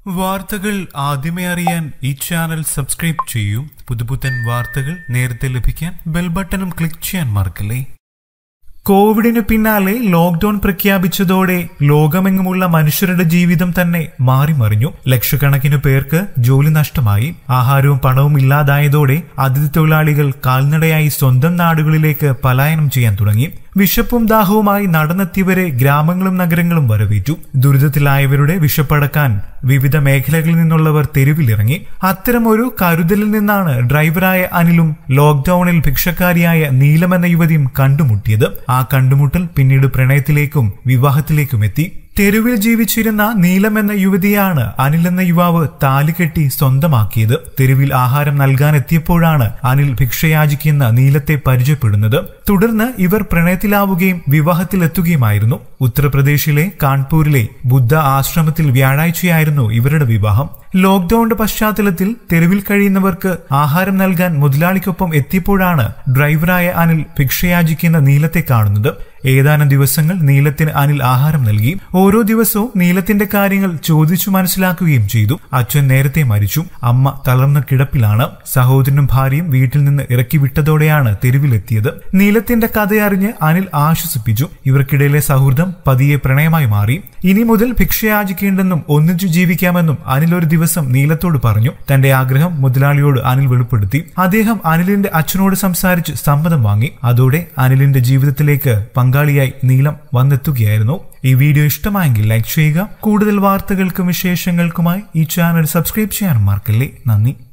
വാർത്തകൾ ആദ്യമേ അറിയാൻ ഈ ചാനൽ സബ്സ്ക്രൈബ് ചെയ്യൂ. പുതുപുത്തൻ വാർത്തകൾ നേരത്തെ ലഭിക്കാൻ ബെൽ ബട്ടണും ക്ലിക്ക് ചെയ്യാൻ മറക്കല്ലേ. കോവിഡിന് പിന്നാലെ ലോക്ക്ഡൌൺ പ്രഖ്യാപിച്ചതോടെ ലോകമെങ്ങുമുള്ള മനുഷ്യരുടെ ജീവിതം തന്നെ മാറിമറിഞ്ഞു. ലക്ഷക്കണക്കിന് പേർക്ക് ജോലി നഷ്ടമായി. ആഹാരവും പണവും ഇല്ലാതായതോടെ അതിഥി തൊഴിലാളികൾ കാൽനടയായി സ്വന്തം നാടുകളിലേക്ക് പലായനം ചെയ്യാൻ തുടങ്ങി. വിശപ്പും ദാഹവുമായി നടന്നെത്തിയവരെ ഗ്രാമങ്ങളും നഗരങ്ങളും വരവേറ്റു. ദുരിതത്തിലായവരുടെ വിശപ്പടക്കാൻ വിവിധ മേഖലകളിൽ നിന്നുള്ളവർ തെരുവിലിറങ്ങി. അത്തരമൊരു കരുതലിൽ നിന്നാണ് ഡ്രൈവറായ അനിലും ലോക്ക്ഡൌണിൽ ഭിക്ഷക്കാരിയായ നീലം എന്ന യുവതിയും കണ്ടുമുട്ടിയത്. ആ കണ്ടുമുട്ടൽ പിന്നീട് പ്രണയത്തിലേക്കും വിവാഹത്തിലേക്കും എത്തി. തെരുവിൽ ജീവിച്ചിരുന്ന നീലം എന്ന യുവതിയാണ് അനിൽ എന്ന യുവാവ് താലികെട്ടി സ്വന്തമാക്കിയത്. തെരുവിൽ ആഹാരം നൽകാനെത്തിയപ്പോഴാണ് അനിൽ ഭിക്ഷയാചിക്കുന്ന നീലത്തെ പരിചയപ്പെടുന്നത്. തുടർന്ന് ഇവർ പ്രണയത്തിലാവുകയും വിവാഹത്തിലെത്തുകയുമായിരുന്നു. ഉത്തർപ്രദേശിലെ കാൺപൂരിലെ ബുദ്ധ ആശ്രമത്തിൽ വ്യാഴാഴ്ചയായിരുന്നു ഇവരുടെ വിവാഹം. ലോക്ക്ഡൌണിന്റെ പശ്ചാത്തലത്തിൽ തെരുവിൽ കഴിയുന്നവർക്ക് ആഹാരം നൽകാൻ മുതലാളിക്കൊപ്പം എത്തിയപ്പോഴാണ് ഡ്രൈവറായ അനിൽ ഭിക്ഷയാചിക്കുന്ന നീലത്തെ കാണുന്നത്. ഏതാനും ദിവസങ്ങൾ നീലത്തിന് അനിൽ ആഹാരം നൽകി. ഓരോ ദിവസവും നീലത്തിന്റെ കാര്യങ്ങൾ ചോദിച്ചു മനസ്സിലാക്കുകയും ചെയ്തു. അച്ഛൻ നേരത്തെ മരിച്ചു. അമ്മ തളർന്ന കിടപ്പിലാണ്. സഹോദരനും ഭാര്യയും വീട്ടിൽ നിന്ന് ഇറക്കി വിട്ടതോടെയാണ് തെരുവിലെത്തിയത്. നീലത്തിന്റെ കഥയറിഞ്ഞ് അനിൽ ആശ്വസിപ്പിച്ചു. ഇവർക്കിടയിലെ സൗഹൃദം പതിയെ പ്രണയമായി മാറി. ഇനി മുതൽ ഭിക്ഷയാചിക്കേണ്ടെന്നും ഒന്നിച്ചു ജീവിക്കാമെന്നും അനിൽ ഒരു ദിവസം നീലത്തോട് പറഞ്ഞു. തന്റെ ആഗ്രഹം മുതലാളിയോട് അനിൽ വെളിപ്പെടുത്തി. അദ്ദേഹം അനിലിന്റെ അച്ഛനോട് സംസാരിച്ച് സമ്മതം വാങ്ങി. അതോടെ അനിലിന്റെ ജീവിതത്തിലേക്ക് പങ്കാളിയായി നീലം വന്നെത്തുകയായിരുന്നു. ഈ വീഡിയോ ഇഷ്ടമായെങ്കിൽ ലൈക്ക് ചെയ്യുക. കൂടുതൽ വാർത്തകൾക്കും വിശേഷങ്ങൾക്കുമായി ഈ ചാനൽ സബ്സ്ക്രൈബ് ചെയ്യാൻ മറക്കല്ലേ. നന്ദി.